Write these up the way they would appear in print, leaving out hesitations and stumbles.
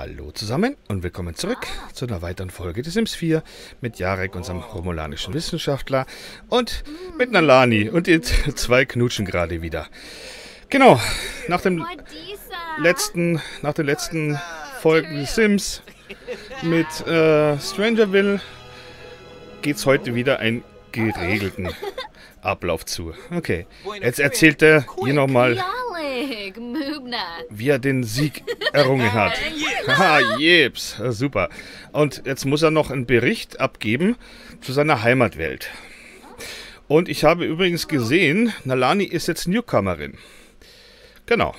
Hallo zusammen und willkommen zurück zu einer weiteren Folge des Sims 4 mit Jarek, unserem romulanischen Wissenschaftler, und mit Nalani. Und die zwei knutschen gerade wieder. Genau, nach den letzten Folgen des Sims mit Strangerville geht es heute wieder einen geregelten Ablauf zu. Okay, jetzt erzählt er hier nochmal, wie er den Sieg errungen hat. Haha, jeps, super. Und jetzt muss er noch einen Bericht abgeben zu seiner Heimatwelt. Und ich habe übrigens gesehen, Nalani ist jetzt Newcomerin. Genau.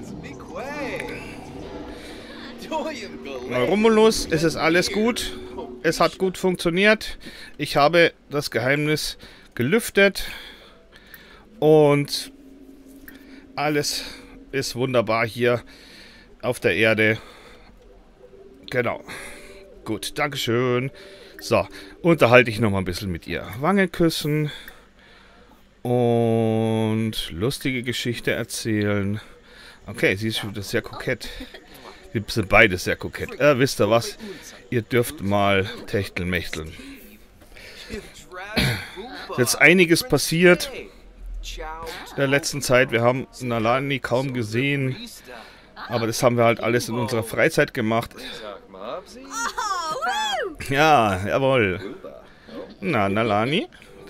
Romulus, es ist alles gut. Es hat gut funktioniert. Ich habe das Geheimnis gelüftet. Und alles ist wunderbar hier auf der Erde. Genau. Gut, dankeschön. So, unterhalte ich noch mal ein bisschen mit ihr. Wange küssen. Und lustige Geschichte erzählen. Okay, sie ist schon sehr kokett. Wir sind beide sehr kokett. Wisst ihr was? Ihr dürft mal techtelmächteln. Jetzt einiges passiert in der letzten Zeit. Wir haben Nalani kaum gesehen. Aber das haben wir halt alles in unserer Freizeit gemacht. Ja, jawohl. Na, Nalani?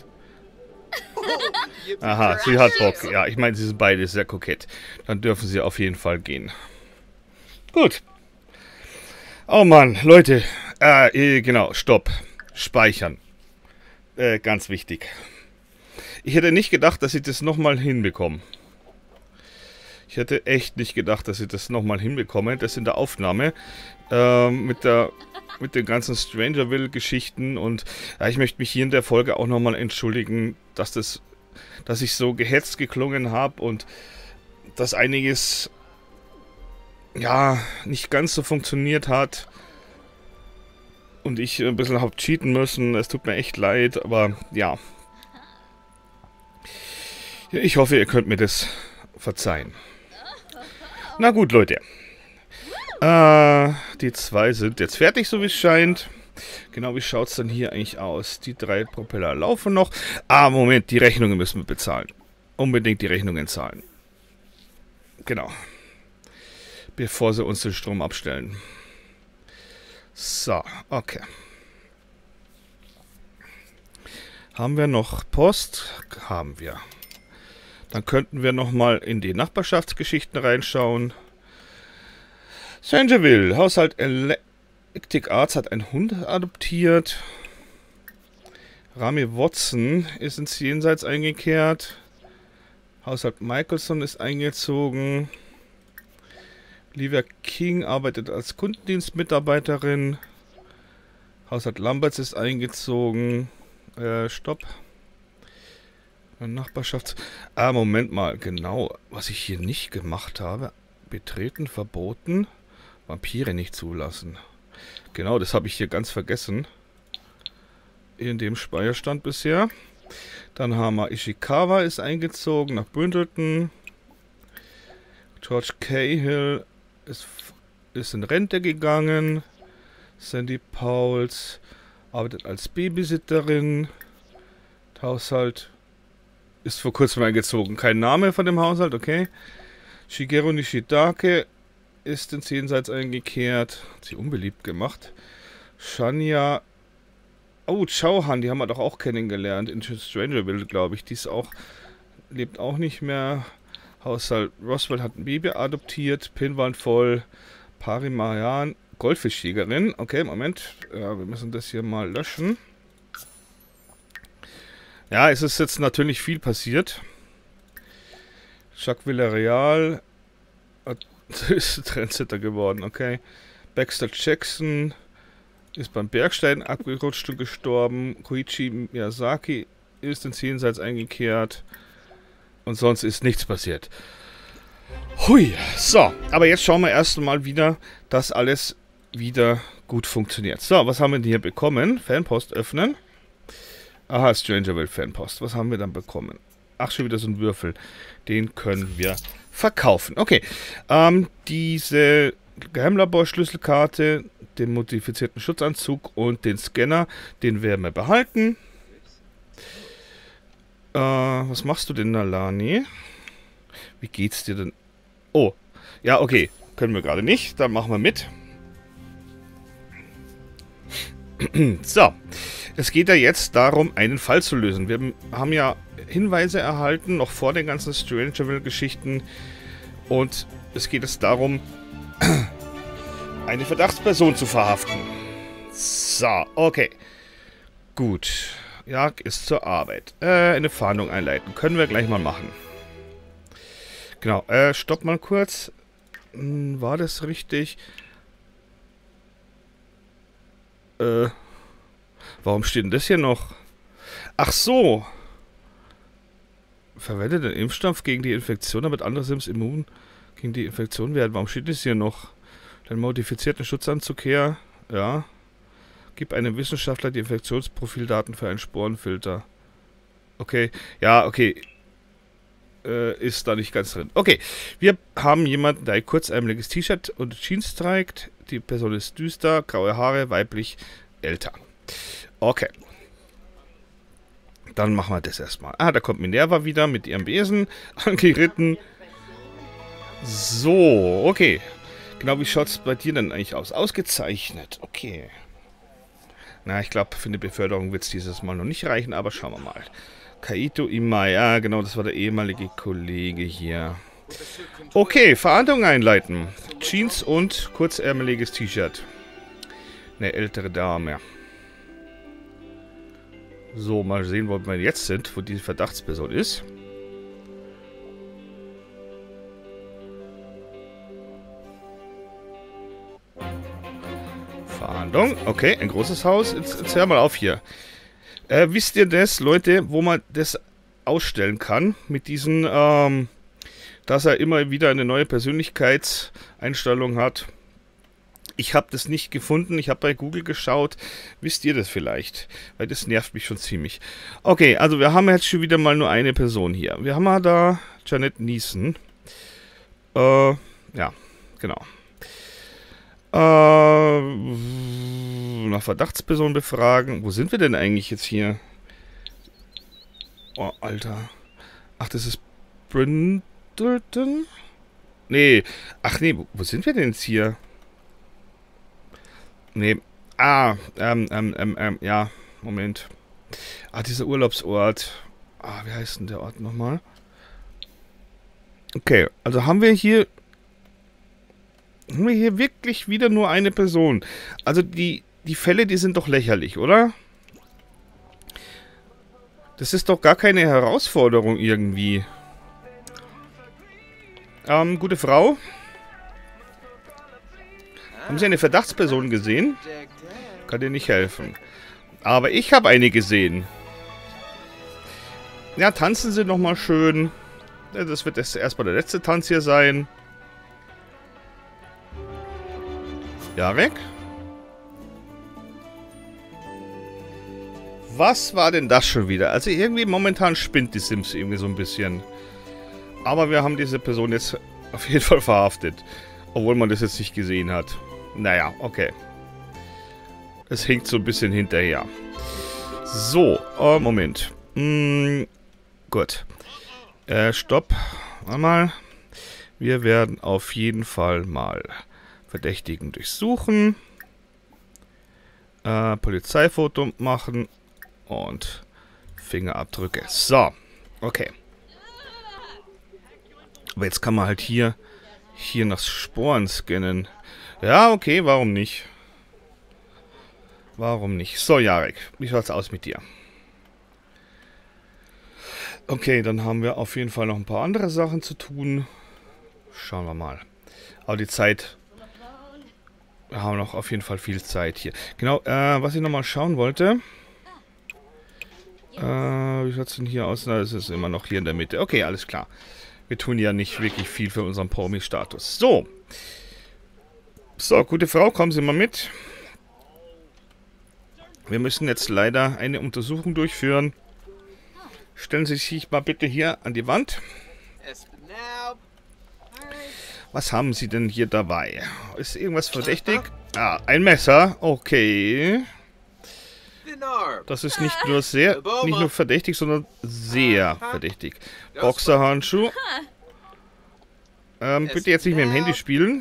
Aha, sie hat Bock. Ja, ich meine, sie sind beide sehr kokett. Dann dürfen sie auf jeden Fall gehen. Gut. Oh Mann, Leute. Genau, stopp. Speichern. Ganz wichtig. Ich hätte nicht gedacht, dass ich das nochmal hinbekomme. Ich hätte echt nicht gedacht, dass ich das nochmal hinbekomme. Das in der Aufnahme. Mit den ganzen Strangerville-Geschichten. Und ja, ich möchte mich hier in der Folge auch nochmal entschuldigen, dass ich so gehetzt geklungen habe und dass einiges ja nicht ganz so funktioniert hat. Und ich ein bisschen habe cheaten müssen. Es tut mir echt leid, aber ja. Ich hoffe, ihr könnt mir das verzeihen. Na gut, Leute. Die zwei sind jetzt fertig, so wie es scheint. Genau, wie schaut es dann hier eigentlich aus? Die 3 Propeller laufen noch. Ah, Moment, die Rechnungen müssen wir bezahlen. Unbedingt die Rechnungen zahlen. Genau. Bevor sie uns den Strom abstellen. So, okay. Haben wir noch Post? Haben wir. Dann könnten wir nochmal in die Nachbarschaftsgeschichten reinschauen. Strangerville, Haushalt Electric Arts hat einen Hund adoptiert. Rami Watson ist ins Jenseits eingekehrt. Haushalt Michelson ist eingezogen. Livia King arbeitet als Kundendienstmitarbeiterin. Haushalt Lamberts ist eingezogen. Stopp. Moment mal, genau, was ich hier nicht gemacht habe. Betreten, verboten. Vampire nicht zulassen. Genau, das habe ich hier ganz vergessen. In dem Speicherstand bisher. Dann haben wir Ishikawa ist eingezogen nach Brindleton. George Cahill ist in Rente gegangen. Sandy Pauls arbeitet als Babysitterin. Der Haushalt ist vor kurzem eingezogen. Kein Name von dem Haushalt, okay. Shigeru Nishidake ist ins Jenseits eingekehrt. Hat sie unbeliebt gemacht. Shania. Oh, Chauhan, die haben wir doch auch kennengelernt. In Strangerville, glaube ich. Die ist auch. Lebt auch nicht mehr. Haushalt Roswell hat ein Baby adoptiert. Pinwand voll. Parimayan. Goldfischjägerin. Okay, Moment. Ja, wir müssen das hier mal löschen. Ja, es ist jetzt natürlich viel passiert. Jacques Villarreal ist Trendsetter geworden, okay. Baxter Jackson ist beim Bergsteigen abgerutscht und gestorben. Koichi Miyazaki ist ins Jenseits eingekehrt. Und sonst ist nichts passiert. Hui, so. Aber jetzt schauen wir erst mal wieder, dass alles wieder gut funktioniert. So, was haben wir denn hier bekommen? Fanpost öffnen. Aha, Strangerville Fanpost. Was haben wir dann bekommen? Ach, schon wieder so ein Würfel. Den können wir verkaufen. Okay. Diese Geheimlaborschlüsselkarte, den modifizierten Schutzanzug und den Scanner. Den werden wir behalten. Was machst du denn, Nalani? Wie geht's dir denn? Oh, ja, okay. Können wir gerade nicht. Dann machen wir mit. So. Es geht ja jetzt darum, einen Fall zu lösen. Wir haben ja Hinweise erhalten, noch vor den ganzen Strangerville-Geschichten. Und es geht jetzt darum, eine Verdachtsperson zu verhaften. So, okay. Gut. Jag ist zur Arbeit. Eine Fahndung einleiten. Können wir gleich mal machen. Genau. Stopp mal kurz. War das richtig? Warum steht denn das hier noch? Ach so. Verwendet den Impfstoff gegen die Infektion, damit andere Sims immun gegen die Infektion werden. Warum steht das hier noch? Den modifizierten Schutzanzug her. Ja. Gib einem Wissenschaftler die Infektionsprofildaten für einen Sporenfilter. Okay. Ja, okay. Ist da nicht ganz drin. Okay. Wir haben jemanden, der ein kurzärmeliges T-Shirt und Jeans trägt. Die Person ist düster, graue Haare, weiblich, älter. Okay. Dann machen wir das erstmal. Ah, da kommt Minerva wieder mit ihrem Besen angeritten. So, okay. Genau, wie schaut es bei dir denn eigentlich aus? Ausgezeichnet. Okay. Na, ich glaube, für eine Beförderung wird es dieses Mal noch nicht reichen, aber schauen wir mal. Kaito Imai, ja genau, das war der ehemalige Kollege hier. Okay, Verhandlung einleiten. Jeans und kurzärmeliges T-Shirt. Eine ältere Dame. So, mal sehen, wo wir jetzt sind, wo die Verdachtsperson ist. Verhandlung. Okay, ein großes Haus. Jetzt hör mal auf hier. Wisst ihr das, Leute, wo man das ausstellen kann? Mit diesen, dass er immer wieder eine neue Persönlichkeitseinstellung hat. Ich habe das nicht gefunden. Ich habe bei Google geschaut. Wisst ihr das vielleicht? Weil das nervt mich schon ziemlich. Okay, also wir haben jetzt schon wieder mal nur eine Person hier. Wir haben ja da Janet Neeson. Ja, genau. Nach Verdachtsperson befragen. Wo sind wir denn eigentlich jetzt hier? Oh, Alter. Ach, das ist Brindleton? Nee. Ach nee, wo sind wir denn jetzt hier? Nee. Ah, ja. Moment. Ah, dieser Urlaubsort. Ah, wie heißt denn der Ort nochmal? Okay, also haben wir hier wirklich wieder nur eine Person. Also die Fälle, die sind doch lächerlich, oder? Das ist doch gar keine Herausforderung irgendwie. Gute Frau. Haben Sie eine Verdachtsperson gesehen? Kann dir nicht helfen. Aber ich habe eine gesehen. Ja, tanzen Sie noch mal schön. Ja, das wird erstmal der letzte Tanz hier sein. Jarek? Was war denn das schon wieder? Also irgendwie momentan spinnt die Sims irgendwie so ein bisschen. Aber wir haben diese Person jetzt auf jeden Fall verhaftet. Obwohl man das jetzt nicht gesehen hat. Naja, okay. Es hinkt so ein bisschen hinterher. So, Moment. Gut. Stopp. Mal. Wir werden auf jeden Fall mal Verdächtigen durchsuchen. Polizeifoto machen. Und Fingerabdrücke. So. Okay. Aber jetzt kann man halt hier nach Sporen scannen. Ja, okay, warum nicht? Warum nicht? So, Jarek, wie schaut's aus mit dir? Okay, dann haben wir auf jeden Fall noch ein paar andere Sachen zu tun. Schauen wir mal. Aber die Zeit... Wir haben noch auf jeden Fall viel Zeit hier. Genau, was ich nochmal schauen wollte... wie schaut's denn hier aus? Na, das ist immer noch hier in der Mitte. Okay, alles klar. Wir tun ja nicht wirklich viel für unseren Promi-Status. So. So, gute Frau, kommen Sie mal mit. Wir müssen jetzt leider eine Untersuchung durchführen. Stellen Sie sich mal bitte hier an die Wand. Was haben Sie denn hier dabei? Ist irgendwas verdächtig? Ah, ein Messer. Okay. Das ist nicht nur verdächtig, sondern sehr verdächtig. Boxerhandschuh. Bitte jetzt nicht mit dem Handy spielen.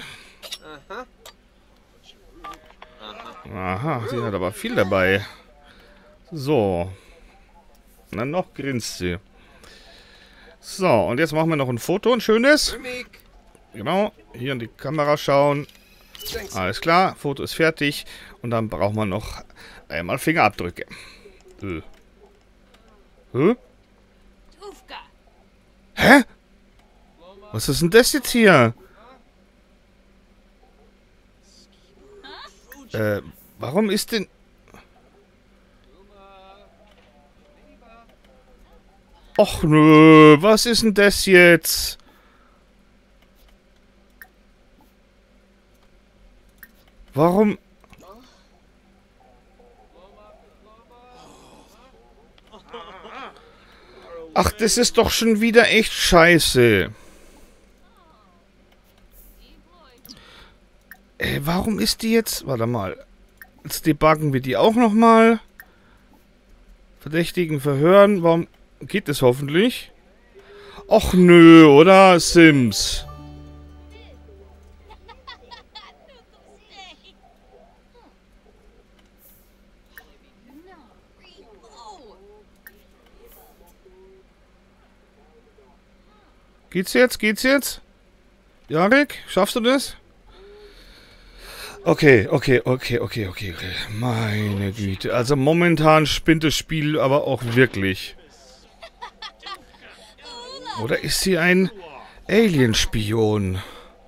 Aha, sie hat aber viel dabei. So. Na, noch grinst sie. So, und jetzt machen wir noch ein Foto, ein schönes. Genau, hier in die Kamera schauen. Alles klar, Foto ist fertig. Und dann brauchen wir noch einmal Fingerabdrücke. Hä? Was ist denn das jetzt hier? Warum ist denn... Och nö, was ist denn das jetzt? Warum... Ach, das ist doch schon wieder echt scheiße. Warum ist die jetzt... Warte mal. Jetzt debuggen wir die auch nochmal. Verdächtigen verhören. Warum geht das hoffentlich? Och nö, oder? Sims. Geht's jetzt? Geht's jetzt? Jarek, schaffst du das? Okay. Meine Güte. Also momentan spinnt das Spiel aber auch wirklich. Oder ist sie ein Alienspion?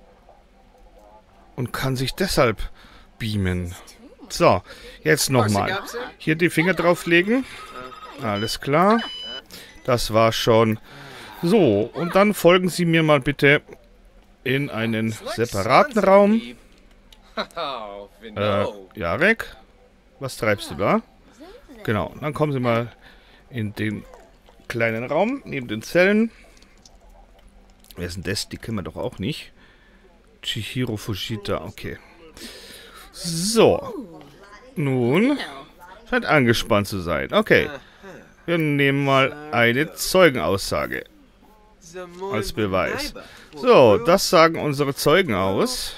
Und kann sich deshalb beamen. So, jetzt nochmal. Hier die Finger drauflegen. Alles klar. Das war schon. So, und dann folgen Sie mir mal bitte in einen separaten Raum. Jarek, was treibst du da? Genau, dann kommen Sie mal in den kleinen Raum, neben den Zellen. Wer ist denn das? Die kennen wir doch auch nicht. Chihiro Fujita, okay. So. Nun, scheint angespannt zu sein. Okay. Wir nehmen mal eine Zeugenaussage als Beweis. So, das sagen unsere Zeugen aus.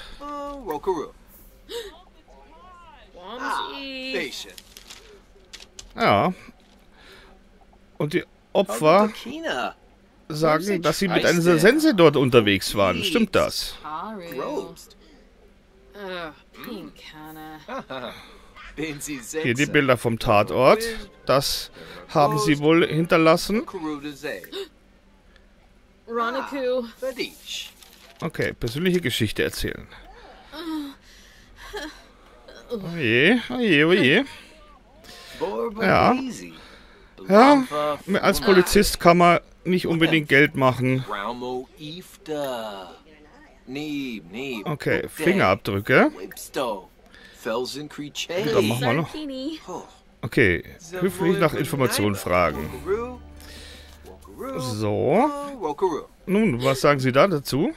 Ja. Und die Opfer sagen, dass sie mit einer Sense dort unterwegs waren. Stimmt das? Hier die Bilder vom Tatort. Das haben sie wohl hinterlassen. Okay, persönliche Geschichte erzählen. Oje. Ja. Ja, als Polizist kann man nicht unbedingt Geld machen. Okay, Fingerabdrücke. Dann machen wir noch. Okay, höflich nach Informationen fragen. So. Nun, was sagen Sie da dazu?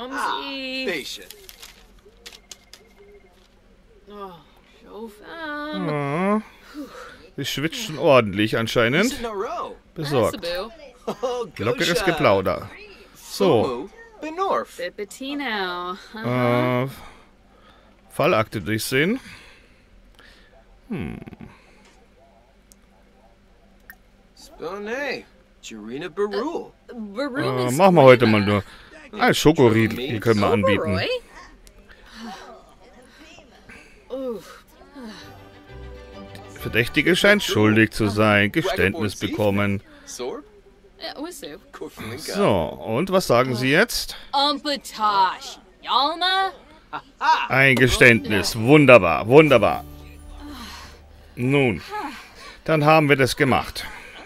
Ah, sie schwitzt schon ordentlich anscheinend. Besorgt. Lockeres Geplauder. So. Fallakte durchsehen. Machen wir heute mal nur. Ein Schokoriegel können wir anbieten. Verdächtige scheint schuldig zu sein. Geständnis bekommen. So, und was sagen Sie jetzt? Ein Geständnis. Wunderbar, wunderbar. Nun, dann haben wir das gemacht.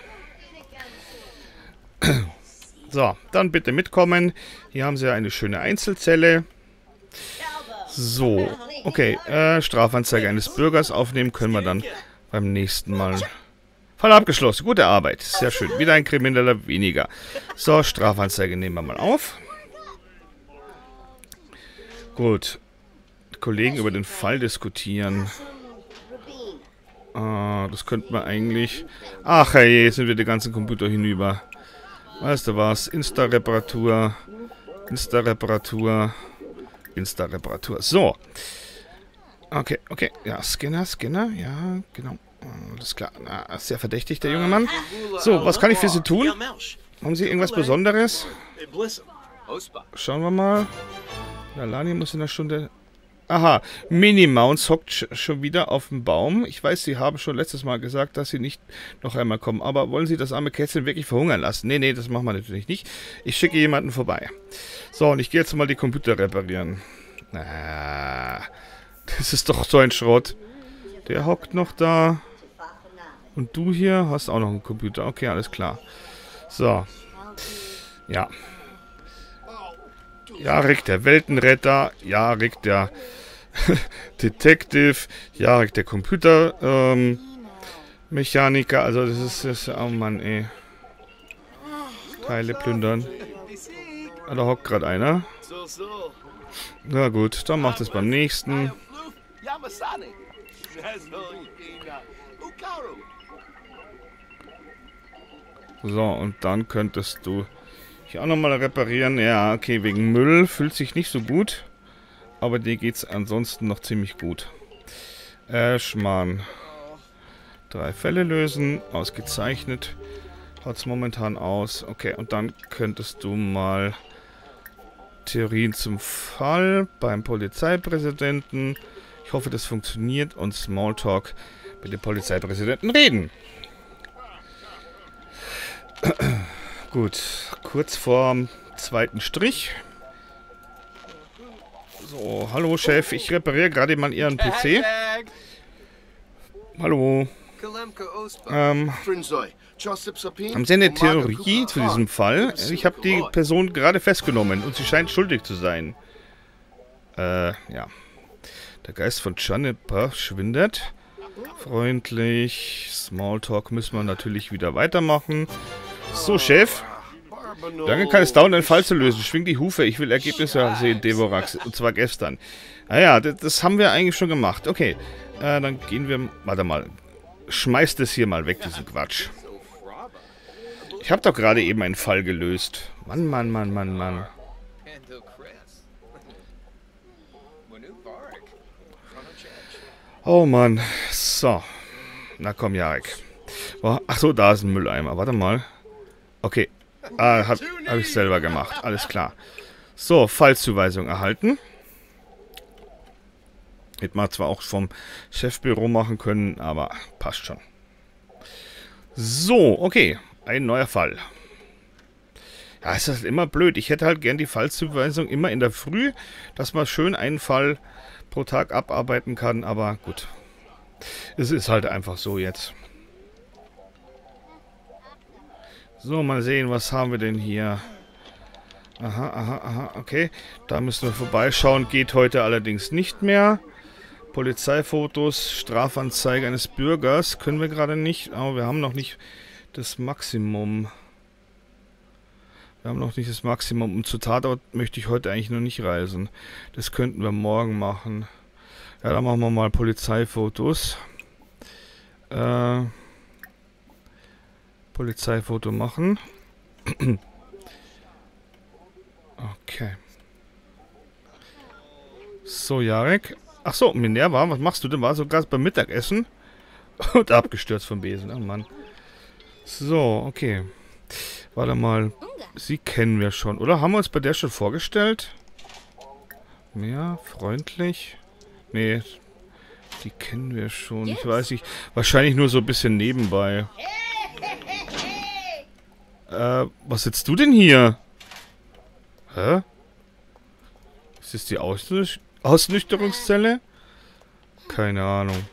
So, dann bitte mitkommen. Hier haben Sie eine schöne Einzelzelle. So, okay. Strafanzeige eines Bürgers aufnehmen können wir dann beim nächsten Mal. Fall abgeschlossen. Gute Arbeit. Sehr schön. Wieder ein Krimineller weniger. So, Strafanzeige nehmen wir mal auf. Gut. Kollegen über den Fall diskutieren. Das könnte man eigentlich... Ach hey, jetzt sind wir die ganzen Computer hinüber. Weißt du was? Insta-Reparatur. Insta-Reparatur. Insta-Reparatur. So. Okay, okay. Ja, Scanner. Ja, genau. Alles klar. Na, sehr verdächtig, der junge Mann. So, was kann ich für Sie tun? Haben Sie irgendwas Besonderes? Schauen wir mal. Lalani muss in einer Stunde... Aha, Minnie Mouse hockt schon wieder auf dem Baum. Ich weiß, Sie haben schon letztes Mal gesagt, dass Sie nicht noch einmal kommen. Aber wollen Sie das arme Kätzchen wirklich verhungern lassen? Nee, nee, das machen wir natürlich nicht. Ich schicke jemanden vorbei. So, und ich gehe jetzt mal die Computer reparieren. Das ist doch so ein Schrott. Der hockt noch da. Und du hier hast auch noch einen Computer. Okay, alles klar. So. Ja. Jarek, der Weltenretter. Jarek, der Detective. Jarek, der Computermechaniker. Also das ist... Oh Mann, ey. Teile plündern. Ah, da hockt gerade einer. Na gut, dann macht es beim nächsten. So, und dann könntest du hier auch nochmal reparieren. Ja, okay, wegen Müll fühlt sich nicht so gut. Aber dir geht's ansonsten noch ziemlich gut. Schmarrn. 3 Fälle lösen. Ausgezeichnet. Haut's momentan aus. Okay, und dann könntest du mal Theorien zum Fall beim Polizeipräsidenten. Ich hoffe, das funktioniert. Und Smalltalk mit dem Polizeipräsidenten reden. Gut, kurz vorm zweiten Strich. So, hallo Chef, ich repariere gerade mal Ihren PC. Hallo. Haben Sie eine Theorie zu diesem Fall? Ich habe die Person gerade festgenommen und sie scheint schuldig zu sein. Ja. Der Geist von Juniper schwindet. Freundlich. Smalltalk müssen wir natürlich wieder weitermachen. So, Chef. Lange kann es dauern, einen Fall zu lösen. Schwing die Hufe, ich will Ergebnisse sehen, Devorax. Und zwar gestern. Naja, das haben wir eigentlich schon gemacht. Okay, dann gehen wir... Warte mal. Schmeiß das hier mal weg, diesen Quatsch. Ich habe doch gerade eben einen Fall gelöst. Mann, Mann, Mann, Mann, Mann. Oh Mann. So. Na komm, Jarek. Ach so, da ist ein Mülleimer. Warte mal. Okay. Hab ich selber gemacht. Alles klar. So, Fallzuweisung erhalten. Hätte man zwar auch vom Chefbüro machen können, aber passt schon. So, okay. Ein neuer Fall. Ja, es ist immer blöd. Ich hätte halt gern die Fallzuweisung immer in der Früh, dass man schön einen Fall pro Tag abarbeiten kann, aber gut. Es ist halt einfach so jetzt. So, mal sehen, was haben wir denn hier? Aha, aha, aha, okay. Da müssen wir vorbeischauen. Geht heute allerdings nicht mehr. Polizeifotos, Strafanzeige eines Bürgers können wir gerade nicht. Aber wir haben noch nicht das Maximum. Wir haben noch nicht das Maximum. Und zu Tatort möchte ich heute eigentlich noch nicht reisen. Das könnten wir morgen machen. Ja, dann machen wir mal Polizeifotos. Polizeifoto machen. Okay. So, Jarek. Ach so, Minerva, was machst du denn? War sogar beim Mittagessen und abgestürzt vom Besen. Oh Mann. So, okay. Warte mal. Sie kennen wir schon, oder? Haben wir uns bei der schon vorgestellt? Mehr freundlich? Nee, die kennen wir schon. Ich weiß nicht. Wahrscheinlich nur so ein bisschen nebenbei. Was sitzt du denn hier? Hä? Ist das die Ausnüchterungszelle? Keine Ahnung.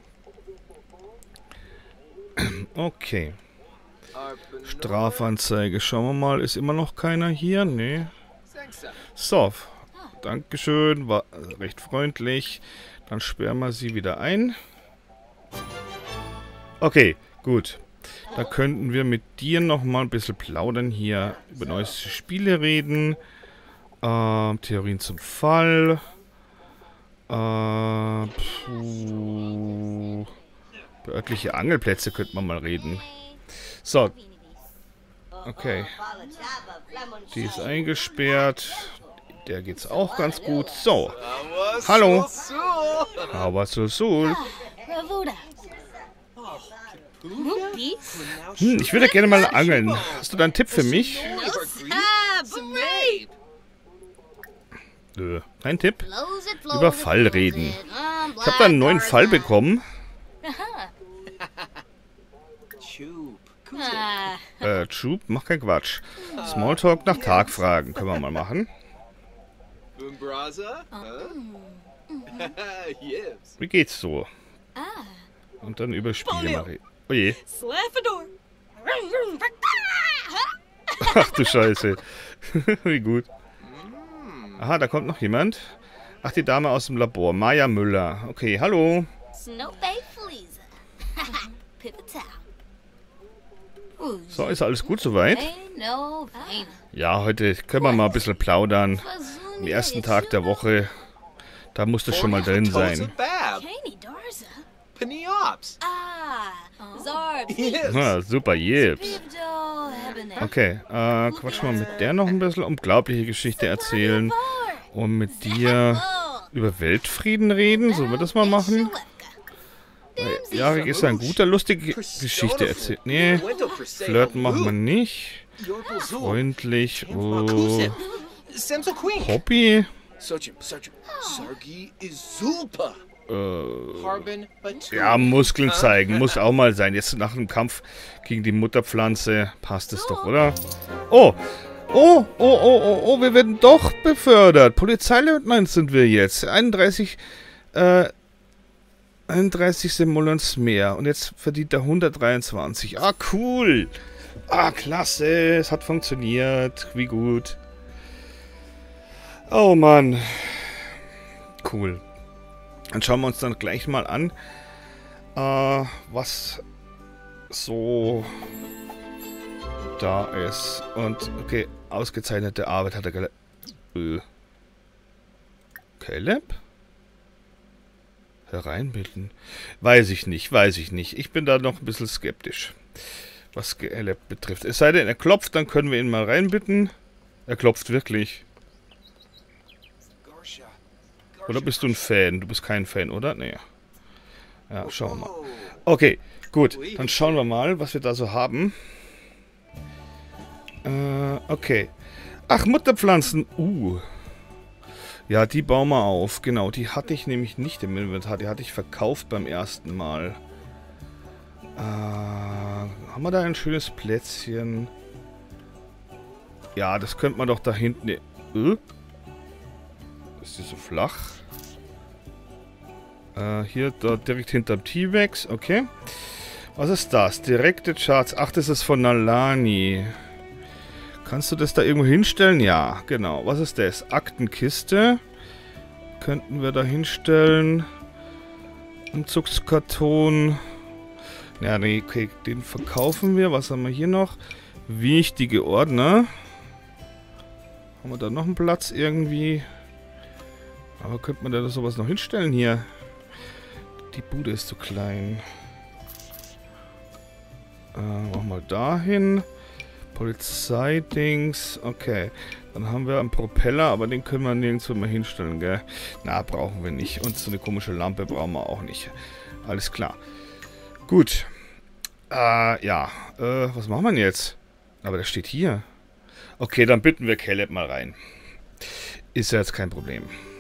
Okay. Strafanzeige. Schauen wir mal. Ist immer noch keiner hier? Nee. So. Dankeschön. War recht freundlich. Dann sperren wir sie wieder ein. Okay, gut. Da könnten wir mit dir noch mal ein bisschen plaudern hier. Über neue Spiele reden. Theorien zum Fall. Über örtliche Angelplätze könnte man mal reden. So. Okay. Die ist eingesperrt. Der geht's auch ganz gut. So. Hallo. Aber so. Ich würde gerne mal angeln. Hast du da einen Tipp für mich? Nö, kein Tipp. Über Fall reden. Ich habe da einen neuen Fall bekommen. Troop, mach kein Quatsch. Smalltalk nach Tag fragen. Können wir mal machen. Wie geht's so? Und dann über Spiele mal reden. Oh je. Ach du Scheiße. Wie gut. Aha, da kommt noch jemand. Ach, die Dame aus dem Labor. Maya Müller. Okay, hallo. So, ist alles gut soweit? Ja, heute können wir mal ein bisschen plaudern. Am ersten Tag der Woche. Da muss das schon mal drin sein. Ah, super, Jips. Okay, quatschen wir mit der noch ein bisschen. Unglaubliche Geschichte erzählen. Und mit dir über Weltfrieden reden. Sollen wir das mal machen? Jarik ist ein guter, lustige Geschichte erzählt. Nee, flirten machen wir nicht. Freundlich. Oh. Hobby? Ja, Muskeln zeigen. Muss auch mal sein. Jetzt nach dem Kampf gegen die Mutterpflanze passt es doch, oder? Oh! Oh, wir werden doch befördert. Polizeileutnant sind wir jetzt. 31 Simoleons mehr. Und jetzt verdient er 123. Ah, cool. Ah, klasse. Es hat funktioniert. Wie gut. Oh, Mann. Cool. Dann schauen wir uns dann gleich mal an, was so da ist. Und, okay, ausgezeichnete Arbeit hat er Caleb? Hereinbilden? Weiß ich nicht. Ich bin da noch ein bisschen skeptisch, was Caleb betrifft. Es sei denn, er klopft, dann können wir ihn mal reinbitten. Er klopft wirklich. Oder bist du ein Fan? Du bist kein Fan, oder? Nee. Ja, schauen wir mal. Okay, gut. Dann schauen wir mal, was wir da so haben. Okay. Ach, Mutterpflanzen. Ja, die bauen wir auf. Genau, die hatte ich nämlich nicht im Inventar. Die hatte ich verkauft beim ersten Mal. Haben wir da ein schönes Plätzchen? Ja, das könnte man doch da hinten... Ist die so flach? Hier, da direkt hinterm T-Rex. Okay. Was ist das? Direkte Charts. Ach, das ist von Nalani. Kannst du das da irgendwo hinstellen? Ja, genau. Was ist das? Aktenkiste. Könnten wir da hinstellen. Umzugskarton. Ja, nee, okay, den verkaufen wir. Was haben wir hier noch? Wichtige Ordner. Haben wir da noch einen Platz irgendwie? Aber könnte man da sowas noch hinstellen hier? Die Bude ist zu klein. Machen wir da hin. Polizeidings. Okay. Dann haben wir einen Propeller, aber den können wir nirgendwo mehr hinstellen, gell? Na, brauchen wir nicht. Und so eine komische Lampe brauchen wir auch nicht. Alles klar. Gut. Ja. Was machen wir denn jetzt? Aber der steht hier. Okay, dann bitten wir Caleb mal rein. Ist ja jetzt kein Problem.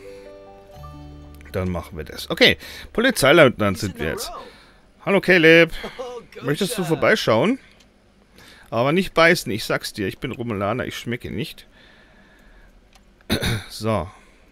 Dann machen wir das. Okay, Polizeileutnant sind wir jetzt. Hallo Caleb. Möchtest du vorbeischauen? Aber nicht beißen, ich sag's dir. Ich bin Romulaner, ich schmecke nicht. So.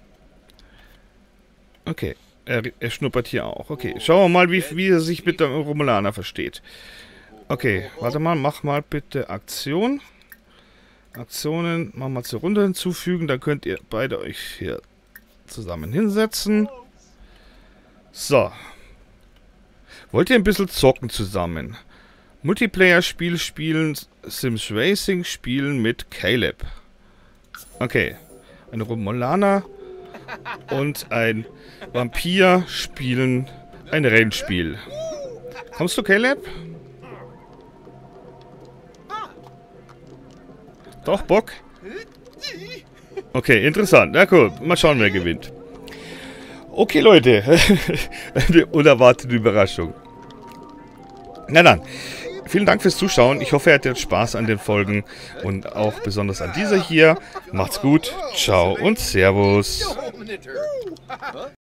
Okay, er schnuppert hier auch. Okay, schauen wir mal, wie er sich mit dem Romulaner versteht. Okay, warte mal, mach mal bitte Aktion. Aktionen, machen wir zur Runde hinzufügen. Dann könnt ihr beide euch hier zusammen hinsetzen. So. Wollt ihr ein bisschen zocken zusammen? Multiplayer-Spiel spielen, Sims Racing spielen mit Caleb. Okay. Ein Romulaner und ein Vampir spielen ein Rennspiel. Kommst du, Caleb? Doch, Bock? Okay, interessant. Na gut, mal schauen, wer gewinnt. Okay, Leute. Eine unerwartete Überraschung. Na dann. Vielen Dank fürs Zuschauen. Ich hoffe, ihr hattet Spaß an den Folgen und auch besonders an dieser hier. Macht's gut. Ciao und Servus.